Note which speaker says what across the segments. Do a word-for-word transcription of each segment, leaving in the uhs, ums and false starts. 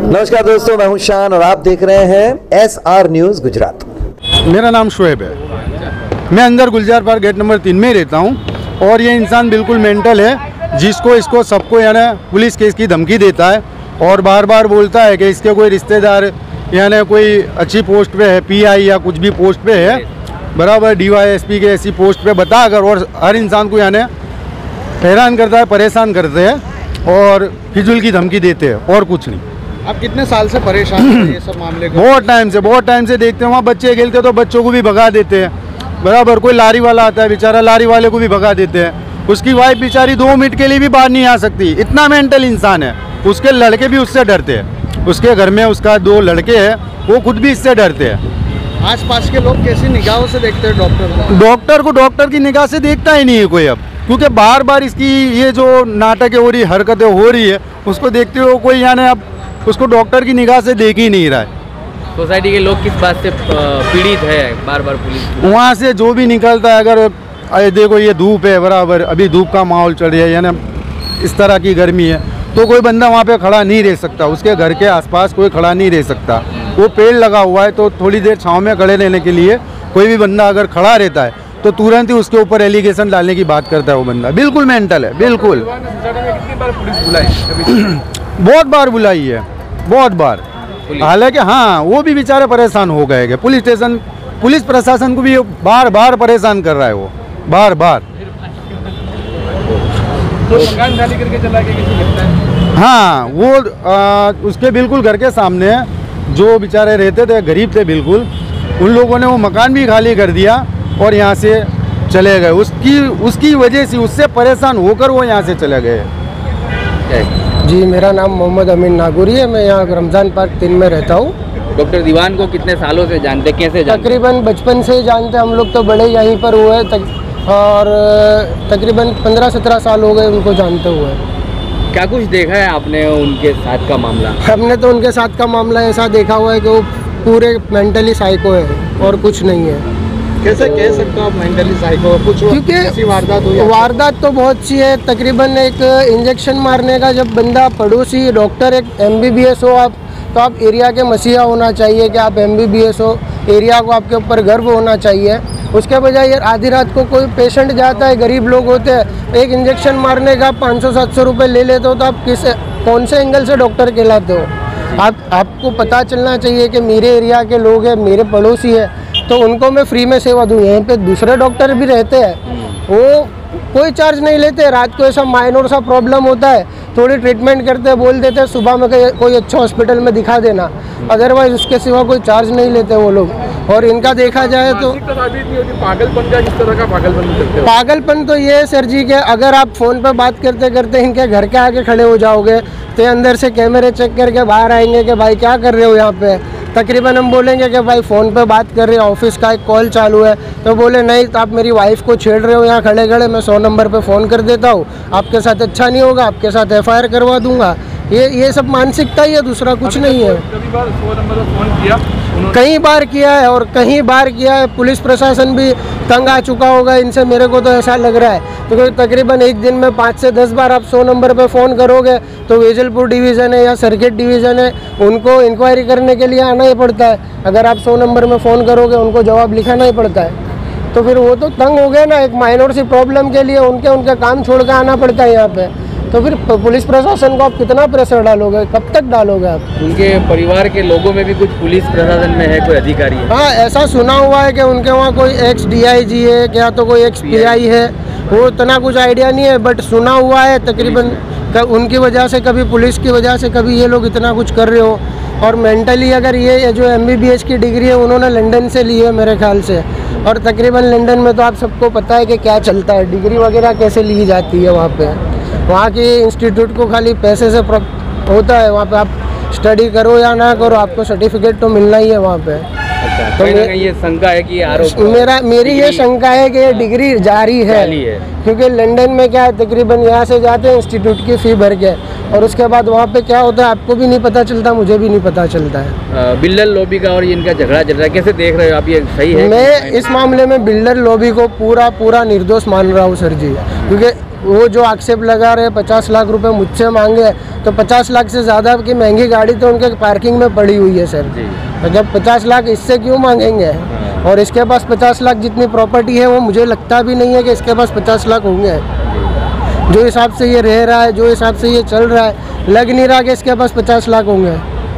Speaker 1: नमस्कार दोस्तों, मैं हूं शान और आप देख रहे हैं एस आर न्यूज गुजरात।
Speaker 2: मेरा नाम शोएब है। मैं अंदर गुलजार पार्क गेट नंबर तीन में रहता हूं और ये इंसान बिल्कुल मेंटल है, जिसको इसको सबको यानी पुलिस केस की धमकी देता है और बार बार बोलता है कि इसके कोई रिश्तेदार यानी कोई अच्छी पोस्ट पे है, पीआई या कुछ भी पोस्ट पे है, बराबर डीवाईएसपी के ऐसी पोस्ट पे बताकर और हर इंसान को यानी हैरान करता है, परेशान करते हैं और फिजूल की धमकी देते हैं और कुछ नहीं।
Speaker 3: आप कितने साल से परेशान हैं ये सब मामले को?
Speaker 2: बहुत टाइम से बहुत टाइम से देखते हैं, वहाँ बच्चे खेलते तो बच्चों को भी भगा देते हैं, बराबर। कोई लारी वाला आता है बेचारा, लारी वाले को भी भगा देते हैं। उसकी वाइफ बेचारी दो मिनट के लिए भी बाहर नहीं आ सकती, इतना मेंटल इंसान है। उसके लड़के भी उससे डरते हैं, उसके घर में उसका दो लड़के हैं, वो खुद भी इससे डरते हैं।
Speaker 3: आसपास के लोग कैसी निगाहों से देखते हैं डॉक्टर को?
Speaker 2: डॉक्टर को डॉक्टर की निगाह से देखता ही नहीं है कोई अब, क्योंकि बार बार इसकी ये जो नाटक हो रही, हरकतें हो रही है, उसको देखते हुए कोई यानी अब उसको डॉक्टर की निगाह से देख ही नहीं रहा है।
Speaker 4: सोसाइटी के लोग किस बात से पीड़ित है? बार बार पुलिस
Speaker 2: वहाँ से जो भी निकलता है, अगर देखो ये धूप है, बराबर अभी धूप का माहौल चल रहा है, यानी इस तरह की गर्मी है, तो कोई बंदा वहाँ पे खड़ा नहीं रह सकता, उसके घर के आसपास कोई खड़ा नहीं रह सकता। वो पेड़ लगा हुआ है तो थोड़ी देर छाँव में खड़े रहने के लिए कोई भी बंदा अगर खड़ा रहता है तो तुरंत ही उसके ऊपर एलिगेशन डालने की बात करता है वो बंदा। बिल्कुल मेंटल है, बिल्कुल। बहुत बार बुलाई है, बहुत बार। हालांकि हाँ, वो भी बेचारे परेशान हो गए। पुलिस स्टेशन, पुलिस प्रशासन को भी बार बार परेशान कर रहा है वो, बार बार।
Speaker 3: तो मकान खाली करके चला गया किसी लगता है?
Speaker 2: हाँ, वो आ, उसके बिल्कुल घर के सामने जो बेचारे रहते थे, गरीब थे बिल्कुल, उन लोगों ने वो मकान भी खाली कर दिया और यहाँ से चले गए। उसकी उसकी वजह से, उससे परेशान होकर वो यहाँ से चले गए।
Speaker 5: जी, मेरा नाम मोहम्मद अमीन नागौरी है। मैं यहाँ रमज़ान पार्क तीन में रहता हूँ।
Speaker 4: डॉक्टर दीवान को कितने सालों से जानते, कैसे जानते?
Speaker 5: तकरीबन बचपन से ही जानते, हम लोग तो बड़े यहीं पर हुए तक, और तकरीबन पंद्रह सत्रह साल हो गए उनको जानते हुए।
Speaker 4: क्या कुछ देखा है आपने उनके साथ का मामला?
Speaker 5: हमने तो उनके साथ का मामला ऐसा देखा हुआ है कि वो पूरे मेंटली साइको है और कुछ नहीं है।
Speaker 3: कैसे कह सकते हो आप मेंटली साइको? कुछ
Speaker 5: क्योंकि
Speaker 3: वारदात हुई?
Speaker 5: वारदात तो बहुत सी है। तकरीबन एक इंजेक्शन मारने का, जब बंदा पड़ोसी डॉक्टर एक एमबीबीएस हो आप, तो आप एरिया के मसीहा होना चाहिए कि आप एमबीबीएस हो, एरिया को आपके ऊपर गर्व होना चाहिए। उसके बजाय यार आधी रात को कोई पेशेंट जाता है, गरीब लोग होते हैं, एक इंजेक्शन मारने का पाँच सौ सात सौ रुपये ले लेते हो, तो आप किस कौन से एंगल से डॉक्टर कहलाते हो? आप आपको पता चलना चाहिए कि मेरे एरिया के लोग हैं, मेरे पड़ोसी है, तो उनको मैं फ्री में सेवा दूँ। यहाँ पे दूसरे डॉक्टर भी रहते हैं, वो कोई चार्ज नहीं लेते। रात को ऐसा माइनर सा प्रॉब्लम होता है, थोड़ी ट्रीटमेंट करते, बोल देते सुबह में कोई अच्छा हॉस्पिटल में दिखा देना, अदरवाइज उसके सिवा कोई चार्ज नहीं लेते वो लोग। और इनका देखा जाए तो
Speaker 3: पागलपन का, किस तरह का पागलपन करते हो?
Speaker 5: पागलपन तो ये है सर जी कि अगर आप फ़ोन पे बात करते करते इनके घर के आगे खड़े हो जाओगे तो अंदर से कैमरे चेक करके बाहर आएंगे कि भाई क्या कर रहे हो यहाँ पे। तकरीबन हम बोलेंगे कि भाई फ़ोन पे बात कर रहे हो, ऑफिस का एक कॉल चालू है, तो बोले नहीं तो आप मेरी वाइफ को छेड़ रहे हो यहाँ खड़े खड़े, मैं सौ नंबर पे फ़ोन कर देता हूँ, आपके साथ अच्छा नहीं होगा, आपके साथ एफ आई आर करवा दूंगा। ये ये सब मानसिकता ही है, दूसरा कुछ नहीं है।
Speaker 3: कई बार सौ नंबर पर फोन किया,
Speaker 5: कई बार किया है और कहीं बार किया है। पुलिस प्रशासन भी तंग आ चुका होगा इनसे, मेरे को तो ऐसा लग रहा है। तो तकरीबन एक दिन में पाँच से दस बार आप सौ नंबर पे फ़ोन करोगे तो वेजलपुर डिवीज़न है या सर्किट डिवीज़न है, उनको इंक्वायरी करने के लिए आना ही पड़ता है। अगर आप सौ नंबर में फ़ोन करोगे उनको जवाब लिखाना ही पड़ता है। तो फिर वो तो तंग हो गए ना, एक माइनर सी प्रॉब्लम के लिए उनके उनके काम छोड़ कर आना पड़ता है यहाँ पे। तो फिर पुलिस प्रशासन को आप कितना प्रेशर डालोगे, कब तक डालोगे आप?
Speaker 4: उनके परिवार के लोगों में भी कुछ पुलिस प्रशासन में है कोई अधिकारी है?
Speaker 5: हाँ, ऐसा सुना हुआ है कि उनके वहाँ कोई एक्स डीआईजी है, क्या तो कोई एक्स पीआई है, वो इतना कुछ आइडिया नहीं है, बट सुना हुआ है तकरीबन उनकी वजह से, कभी पुलिस की वजह से, कभी ये लोग इतना कुछ कर रहे हो। और मेंटली अगर ये जो एमबीबीएस की डिग्री है उन्होंने लंदन से ली है मेरे ख्याल से, और तकरीबन लंदन में तो आप सबको पता है कि क्या चलता है, डिग्री वगैरह कैसे ली जाती है वहाँ पे। वहाँ की इंस्टीट्यूट को खाली पैसे से होता है, वहाँ पे आप स्टडी करो या ना करो आपको सर्टिफिकेट तो मिलना ही है वहाँ पे।
Speaker 4: अच्छा, तो ये शंका है कि आरोप,
Speaker 5: मेरा मेरी ये शंका है कि ये डिग्री जारी है,
Speaker 4: है।
Speaker 5: क्योंकि लंदन में क्या है, तकरीबन यहाँ से जाते हैं इंस्टीट्यूट की फ़ी भर के, और उसके बाद वहाँ पे क्या होता है आपको भी नहीं पता चलता, मुझे भी नहीं पता चलता है।
Speaker 4: बिल्डर लॉबी का और इनका झगड़ा चल रहा है, कैसे देख रहे हो आप? ये सही है?
Speaker 5: मैं इस मामले में बिल्डर लॉबी को पूरा पूरा निर्दोष मान रहा हूँ सर जी, क्योंकि वो जो आक्षेप लगा रहे पचास लाख रुपए मुझसे मांगे, तो पचास लाख से ज़्यादा की महंगी गाड़ी तो उनके पार्किंग में पड़ी हुई है सर। तो जब पचास लाख इससे क्यों मांगेंगे? और इसके पास पचास लाख जितनी प्रॉपर्टी है वो मुझे लगता भी नहीं है कि इसके पास पचास लाख होंगे। जो हिसाब से ये रह रहा है, जो हिसाब से ये चल रहा है, लग नहीं रहा कि इसके पास पचास लाख होंगे।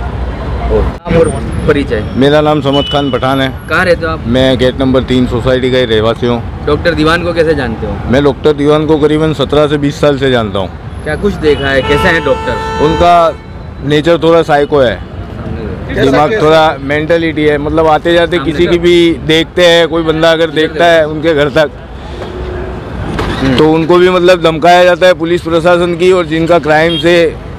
Speaker 4: नाम और परिचय।
Speaker 2: मेरा नाम समद खान पठान है।
Speaker 4: कहाँ रहते हो आप?
Speaker 2: मैं गेट नंबर तीन सोसाइटी का ही रहवासी हूँ।
Speaker 4: डॉक्टर दीवान को कैसे जानते हो?
Speaker 2: मैं डॉक्टर दीवान को करीबन सत्रह से बीस साल से जानता हूँ।
Speaker 4: क्या कुछ देखा है, कैसे हैं डॉक्टर?
Speaker 2: उनका नेचर थोड़ा साइको है, दिमाग थोड़ा मेंटलिटी है, मतलब आते जाते किसी की भी देखते हैं, कोई बंदा अगर देखता है उनके घर तक तो उनको भी मतलब धमकाया जाता है पुलिस प्रशासन की, और जिनका क्राइम से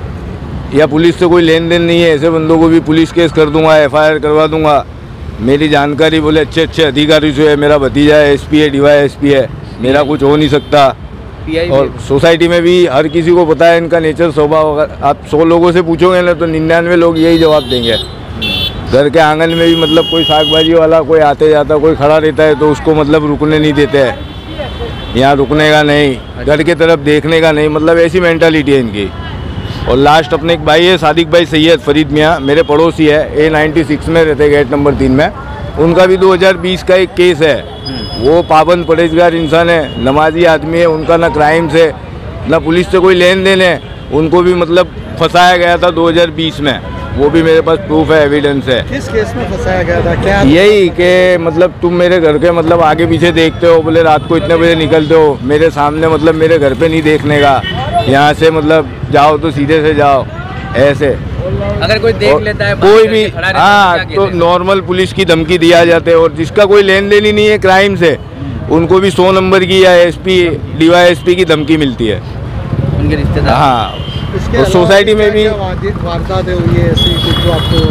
Speaker 2: या पुलिस से कोई लेन देन नहीं है ऐसे बंदों को भी पुलिस केस कर दूंगा, एफ आई आर करवा दूंगा। मेरी जानकारी बोले अच्छे अच्छे अधिकारी जो है, मेरा भतीजा है, एस पी है, डी वाई एस पी है, मेरा कुछ हो नहीं सकता। और सोसाइटी में भी हर किसी को पता है इनका नेचर स्वभाव। अगर आप सौ लोगों से पूछोगे ना तो निन्यानवे लोग यही जवाब देंगे। घर के आंगन में भी मतलब कोई साग भाजी वाला कोई आते जाता कोई खड़ा रहता है तो उसको मतलब रुकने नहीं देते हैं, यहाँ रुकने का नहीं, घर की तरफ देखने का नहीं, मतलब ऐसी मेंटालिटी है इनकी। और लास्ट अपने एक भाई है सादिक भाई सैयद फरीद मियाँ, मेरे पड़ोसी है, ए नाइन्टी सिक्स में रहते गेट नंबर तीन में। उनका भी दो हज़ार बीस का एक केस है। वो पाबंद परहेजगार इंसान है, नमाजी आदमी है, उनका ना क्राइम से ना पुलिस से कोई लेन देन है। उनको भी मतलब फंसाया गया था दो हज़ार बीस में, वो भी मेरे पास प्रूफ है, एविडेंस है।
Speaker 3: किस केस में फंसाया गया था? क्या
Speaker 2: यही कि मतलब तुम मेरे घर के मतलब आगे पीछे देखते हो, बोले रात को इतने बजे निकलते हो, मेरे सामने मतलब मेरे घर पे नहीं देखने का, यहाँ से मतलब जाओ तो सीधे से जाओ, ऐसे।
Speaker 4: अगर कोई देख लेता है
Speaker 2: कोई भी, हाँ, तो नॉर्मल पुलिस की धमकी दिया जाते है। और जिसका कोई लेन देन ही नहीं है क्राइम से, उनको भी सौ नंबर की या S P D Y S P की धमकी मिलती है
Speaker 4: उनके रिश्तेदार।
Speaker 2: हाँ, और सोसाइटी में भी
Speaker 3: वारदातें हुई है ऐसी कुछ जो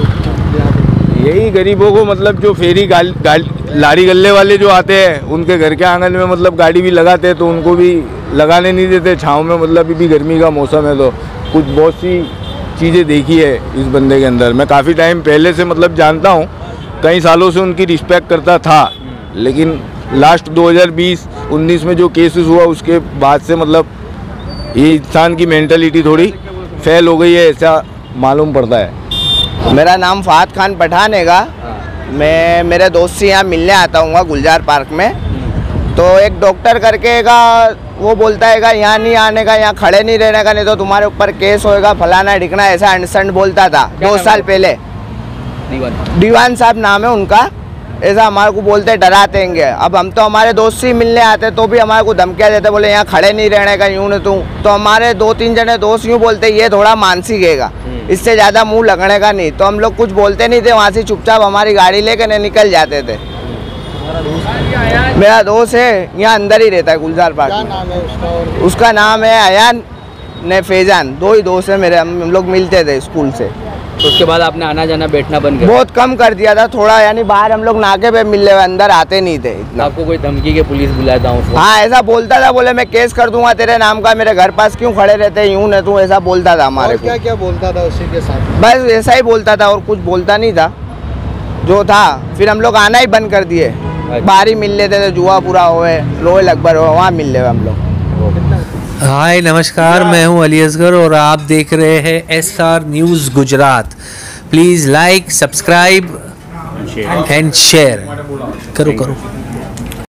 Speaker 3: आपको?
Speaker 2: यही गरीबों को मतलब जो फेरी गाल, गाल, लारी गल्ले वाले जो आते हैं उनके घर के आंगन में मतलब गाड़ी भी लगाते हैं तो उनको भी लगाने नहीं देते छाँव में। मतलब अभी भी गर्मी का मौसम है तो कुछ बहुत सी चीज़ें देखी है इस बंदे के अंदर। मैं काफ़ी टाइम पहले से मतलब जानता हूँ, कई सालों से उनकी रिस्पेक्ट करता था, लेकिन लास्ट दो हज़ार बीस उन्नीस में जो केसेस हुआ उसके बाद से मतलब ये इंसान की मेंटलिटी थोड़ी फेल हो गई है, ऐसा मालूम पड़ता है।
Speaker 6: मेरा नाम फहद खान पठान हैगा। मैं मेरे दोस्त से यहाँ मिलने आता हूँ गुलजार पार्क में। तो एक डॉक्टर करके का वो बोलता है यहाँ नहीं आने का, यहाँ खड़े नहीं रहने का, नहीं तो तुम्हारे ऊपर केस होएगा, फलाना ढिकना, ऐसा अंडरस्टैंड बोलता था दो साल पहले।
Speaker 4: दीवान
Speaker 6: दीवान साहब नाम है उनका। ऐसा हमारे को बोलते डरातेंगे। अब हम तो हमारे दोस्त से मिलने आते तो भी हमारे को धमकियाँ देते, बोले यहाँ खड़े नहीं रहने का, यूँ न तू। तो हमारे दो तीन जने दोस्त यूँ बोलते ये थोड़ा मानसिक हैगा, इससे ज़्यादा मुंह लगने का नहीं। तो हम लोग कुछ बोलते नहीं थे, वहाँ से चुपचाप हमारी गाड़ी लेकर निकल जाते थे। मेरा दोस्त है यहाँ अंदर ही रहता है गुलजार पार्क में।
Speaker 3: नाम है उसका? और
Speaker 6: उसका नाम है अयान ने फैजान, दो ही दोस्त है मेरे। हम लोग मिलते थे स्कूल से।
Speaker 4: तो उसके बाद आपने आना जाना बैठना बंद कर
Speaker 6: बहुत कम कर दिया था थोड़ा, यानी बाहर हम लोग नाके पे मिल रहे, अंदर आते नहीं थे इतना।
Speaker 4: आपको कोई धमकी के पुलिस बुलाता हूँ?
Speaker 6: हाँ, ऐसा बोलता था, बोले मैं केस कर दूंगा तेरे नाम का, मेरे घर पास क्यों खड़े रहते यूं न तू, ऐसा बोलता था हमारे को।
Speaker 3: क्या क्या बोलता था उसी के साथ?
Speaker 6: बस ऐसा ही बोलता था और कुछ बोलता नहीं था जो था। फिर हम लोग आना ही बंद कर दिए, बाहर ही मिल लेते थे, जुआ पूरा होए लोहे लगभग हो वहाँ मिल रहे हम लोग।
Speaker 7: हाय नमस्कार, मैं हूं अली असगर और आप देख रहे हैं S R news Gujarat. Please like, subscribe and share करो करो।